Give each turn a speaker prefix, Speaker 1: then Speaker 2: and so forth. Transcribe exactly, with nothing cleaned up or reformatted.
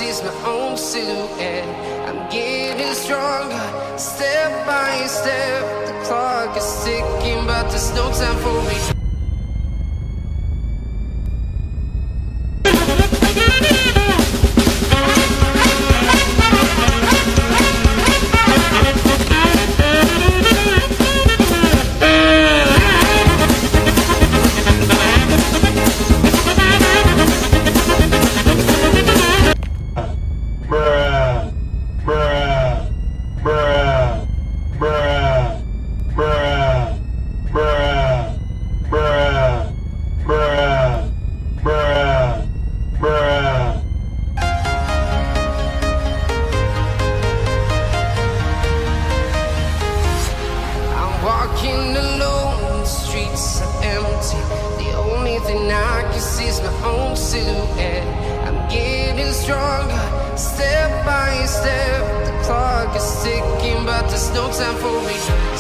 Speaker 1: see is my own silhouette. I'm getting stronger, step by step. The clock is ticking, but there's no time for me. Walking alone, the streets are empty. The only thing I can see is my own silhouette. I'm getting stronger, step by step. The clock is ticking, but there's no time for me.